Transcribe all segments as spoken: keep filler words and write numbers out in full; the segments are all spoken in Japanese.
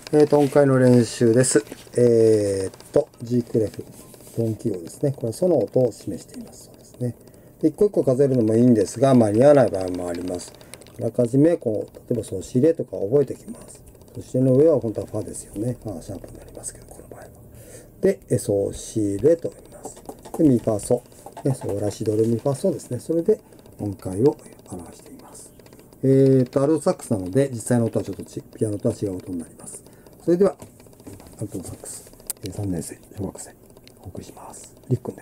えーと、今回の練習です。えーと、G クレフ、ドン記号ですね。これはソの音を示しています。そうですね。で、一個一個数えるのもいいんですが、間に合わない場合もあります。あらかじめ、こう、例えばソシレとか覚えておきます。ソシレの上は本当はファですよね。ファシャープになりますけど、この場合は。で、ソシレと言います。で、ミファソ。ね、ソラシドレミファソですね。それで音階を表しています。えーと、アルトサックスなので、実際の音はちょっとちピアノとは違う音になります。それでは、アルトサックスさんねん生、小学生、お送りします。りっくんです。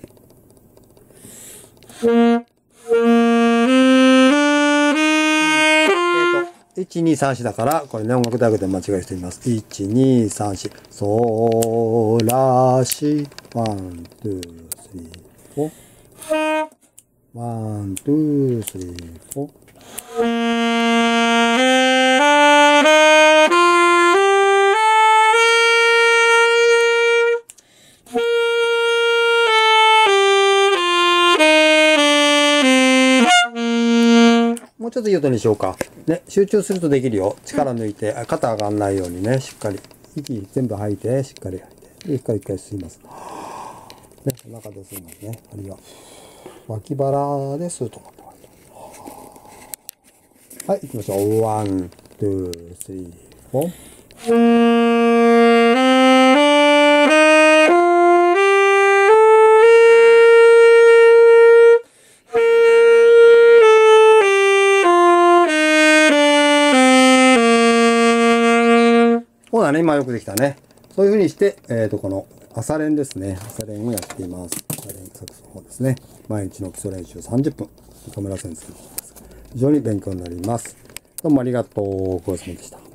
えっと、いち、に、さん、よんだから、これね、音楽大学で間違える人います。いち、に、さん、よん、ソラシ、ワン、ツー、スリー、フォー。ワン、ツー、スリー、フォー。もうちょっといい音にしようか。ね、集中するとできるよ。力抜いて、肩上がんないようにね、しっかり。息全部吐いて、しっかり吐いて。一回一回吸います。ね、お腹で吸いますね。あるいは、脇腹で吸うと思ってます。はい、行きましょう。ワン、ツー、スリー、フォー。そうだね、今よくできたね。そういう風にして、えっと、この朝練ですね。朝練をやっています。朝練サックスの方ですね。毎日の基礎練習さんじゅっぷん。岡村先生の方です。非常に勉強になります。どうもありがとう。ごちそうさまでした。